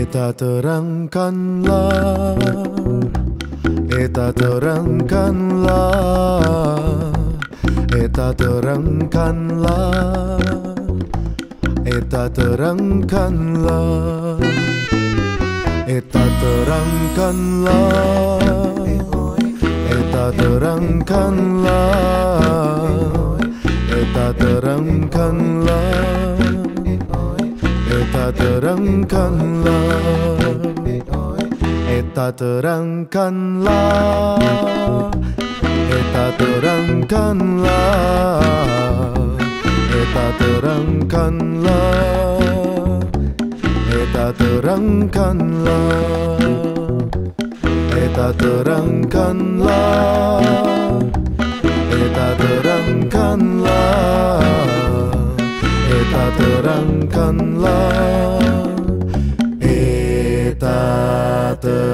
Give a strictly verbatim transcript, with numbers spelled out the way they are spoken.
Eta terangkanlah, Eta terangkanlah, Eta terangkanlah, Eta terangkanlah, Eta terangkanlah, Eta terangkanlah, Eta terangkanlah, Eta terangkanlah, Eta terangkanlah, Eta terangkanlah, Eta terangkanlah, Eta terangkanlah, Eta terangkanlah, Eta terangkanlah, Eta terangkanlah, Eta terangkanlah.